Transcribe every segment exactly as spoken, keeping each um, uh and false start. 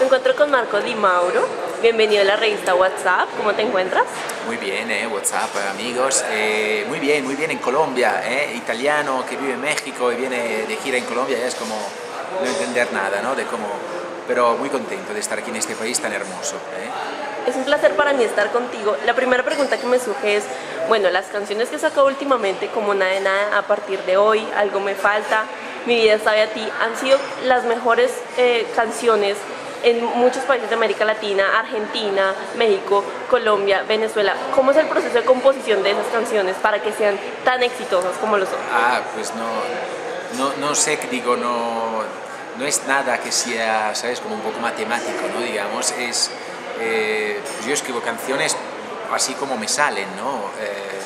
encuentro con Marco Di Mauro, bienvenido a la revista WhatsApp, ¿cómo te encuentras? Muy bien, eh, WhatsApp, amigos, eh, muy bien, muy bien en Colombia, eh, italiano que vive en México y viene de gira en Colombia, ya es como no entender nada, ¿no? De cómo, pero muy contento de estar aquí en este país tan hermoso. Eh. Es un placer para mí estar contigo. La primera pregunta que me surge es, bueno, las canciones que he sacado últimamente, como Nada de Nada, A Partir de Hoy, Algo Me Falta, Mi Vida Sabe a Ti, han sido las mejores eh, canciones en muchos países de América Latina, Argentina, México, Colombia, Venezuela. ¿Cómo es el proceso de composición de esas canciones para que sean tan exitosas como lo son? Ah, pues no, no, no sé, digo, no, no es nada que sea, ¿sabes? Como un poco matemático, ¿no? Digamos, es, eh, pues yo escribo canciones así como me salen, ¿no? Eh,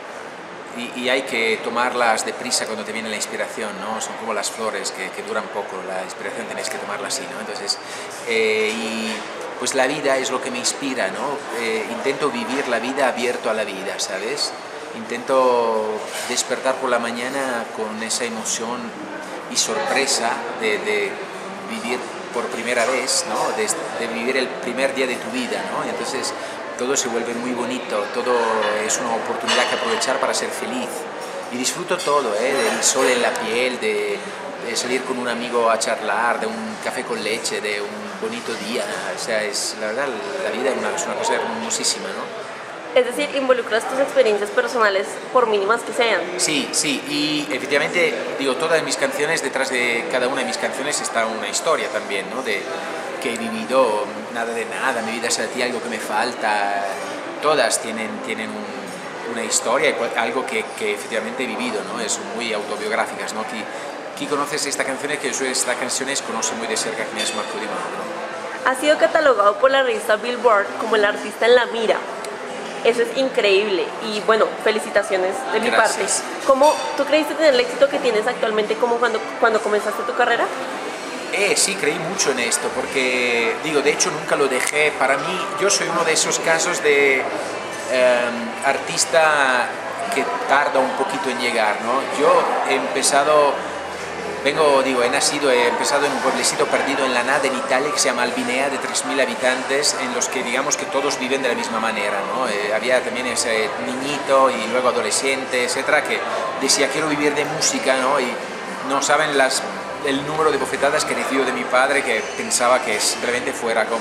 Y, y hay que tomarlas deprisa cuando te viene la inspiración, ¿no? Son como las flores que, que duran poco, la inspiración tenéis que tomarla así, ¿no? Entonces, eh, y pues la vida es lo que me inspira, ¿no? Eh, intento vivir la vida abierto a la vida, ¿sabes? Intento despertar por la mañana con esa emoción y sorpresa de, de vivir por primera vez, ¿no? De, de vivir el primer día de tu vida, ¿no? Y entonces, todo se vuelve muy bonito, todo es una oportunidad que aprovechar para ser feliz. Y disfruto todo, ¿eh? Del sol en la piel, de, de salir con un amigo a charlar, de un café con leche, de un bonito día. O sea, es, la verdad, la vida es una, es una cosa hermosísima, ¿no? Es decir, involucras tus experiencias personales por mínimas que sean. Sí, sí, y efectivamente, digo, todas mis canciones, detrás de cada una de mis canciones está una historia también, ¿no? De, que he vivido, Nada de Nada, Mi Vida Sabe a Ti, Algo que Me Falta, todas tienen, tienen un, una historia, algo que, que efectivamente he vivido, ¿no? Son muy autobiográficas, ¿no? Qui, qui conoces esta canción es que yo estas canciones conoce muy de cerca quién es Marco Di Mauro, ¿no? Ha sido catalogado por la revista Billboard como el artista en la mira. Eso es increíble y bueno, felicitaciones de mi parte. ¿Cómo tú creíste tener el éxito que tienes actualmente como cuando, cuando comenzaste tu carrera? Eh, sí, creí mucho en esto, porque, digo, de hecho nunca lo dejé. Para mí, yo soy uno de esos casos de eh, artista que tarda un poquito en llegar, ¿no? Yo he empezado, vengo, digo, he nacido, he empezado en un pueblecito perdido en la nada en Italia que se llama Albinea, de tres mil habitantes, en los que digamos que todos viven de la misma manera, ¿no? Eh, había también ese niñito y luego adolescente, etcétera, que decía quiero vivir de música, ¿no? Y no saben las... el número de bofetadas que recibió de mi padre, que pensaba que simplemente fuera como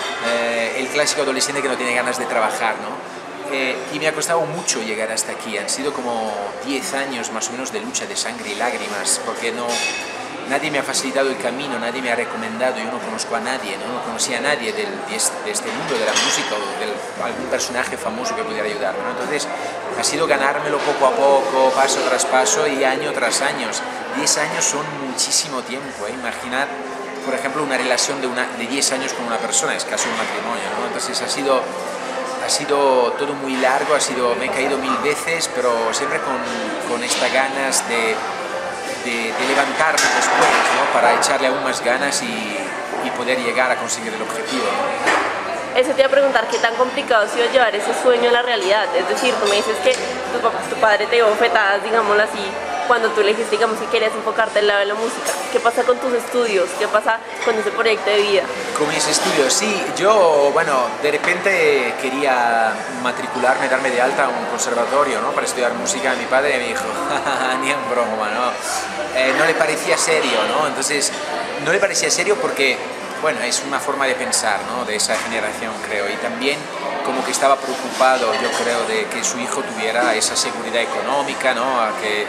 eh, el clásico adolescente que no tiene ganas de trabajar, ¿no? Eh, y me ha costado mucho llegar hasta aquí, han sido como diez años más o menos de lucha, de sangre y lágrimas, porque no, nadie me ha facilitado el camino, nadie me ha recomendado, yo no conozco a nadie, no, no conocía a nadie del, de, este, de este mundo de la música o de algún personaje famoso que pudiera ayudarme, ¿no? Entonces ha sido ganármelo poco a poco, paso tras paso y año tras año. diez años son muchísimo tiempo, ¿eh? Imaginar, por ejemplo, una relación de, una, de diez años con una persona, es casi un matrimonio, ¿no? Entonces ha sido, ha sido todo muy largo, ha sido, me he caído mil veces, pero siempre con, con estas ganas de, de, de levantarme después, ¿no? Para echarle aún más ganas y, y poder llegar a conseguir el objetivo, ¿no? Eso te iba a preguntar, ¿qué tan complicado ha sido llevar ese sueño a la realidad? Es decir, tú me dices que tu, tu padre te dio bofetadas, digámoslo así, cuando tú le dijiste, digamos, que querías enfocarte al lado de la música. ¿Qué pasa con tus estudios? ¿Qué pasa con ese proyecto de vida? Con mis estudios, sí. Yo, bueno, de repente quería matricularme, darme de alta a un conservatorio, ¿no? Para estudiar música. Mi padre me dijo, ni en broma, ¿no? Eh, no le parecía serio, ¿no? Entonces, no le parecía serio porque, bueno, es una forma de pensar, ¿no? De esa generación, creo. Y también como que estaba preocupado, yo creo, de que su hijo tuviera esa seguridad económica, ¿no? A que,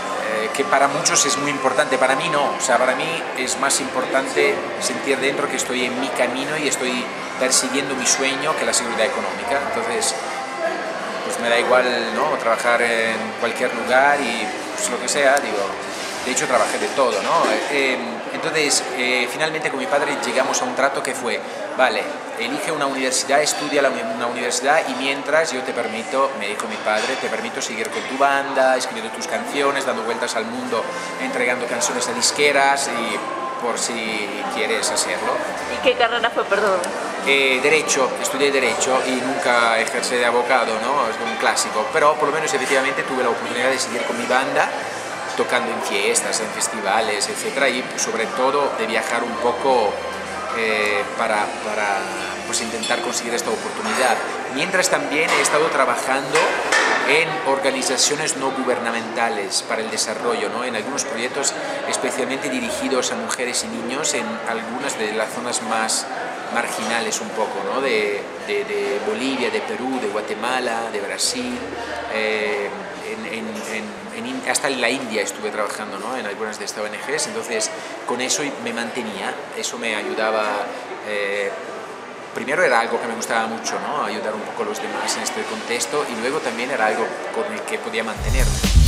que para muchos es muy importante, para mí no, o sea, para mí es más importante sentir dentro que estoy en mi camino y estoy persiguiendo mi sueño que la seguridad económica. Entonces, pues me da igual, ¿no? Trabajar en cualquier lugar y pues, lo que sea, digo, de hecho trabajé de todo, ¿no? Eh, entonces, eh, finalmente con mi padre llegamos a un trato que fue, vale, elige una universidad, estudia la, una universidad y mientras yo te permito, me dijo mi padre, te permito seguir con tu banda, escribiendo tus canciones, dando vueltas al mundo, entregando canciones a disqueras y por si quieres hacerlo. ¿Y qué carrera fue, perdón? Eh, derecho, estudié Derecho y nunca ejercí de abogado, ¿no? Es un clásico, pero por lo menos efectivamente tuve la oportunidad de seguir con mi banda, tocando en fiestas, en festivales, etcétera, y sobre todo de viajar un poco eh, para, para pues, intentar conseguir esta oportunidad. Mientras también he estado trabajando en organizaciones no gubernamentales para el desarrollo, ¿no? En algunos proyectos especialmente dirigidos a mujeres y niños en algunas de las zonas más marginales un poco, ¿no? de, de, de Bolivia, de Perú, de Guatemala, de Brasil, eh, en, en, en, en, hasta en la India estuve trabajando, ¿no? En algunas de estas O N Ges, entonces con eso me mantenía, eso me ayudaba. Eh, Primero era algo que me gustaba mucho, ¿no? Ayudar un poco a los demás en este contexto, y luego también era algo con el que podía mantenerme.